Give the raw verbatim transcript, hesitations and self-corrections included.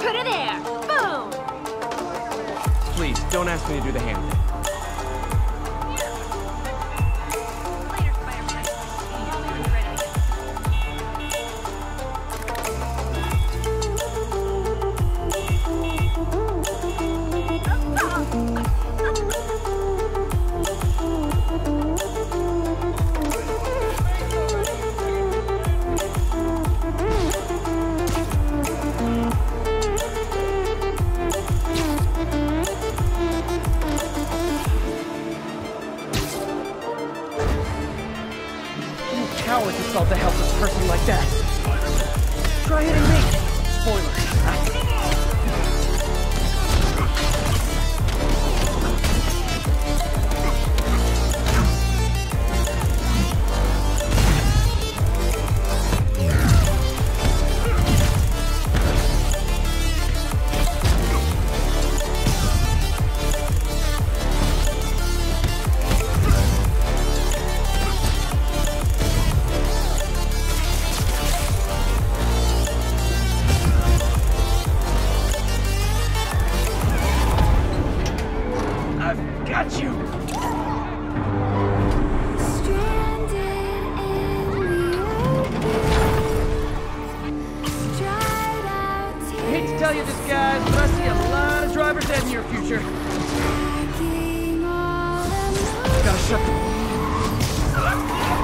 Put her there. Boom. Please, don't ask me to do the hand thing. Later, Spider-Man. You'll be ready. Coward to assault a helpless person like that. Try hitting me. Spoiler. Got you! I hate to tell you this, guys, but I see a lot of drivers dead in your future. Gotta shut the...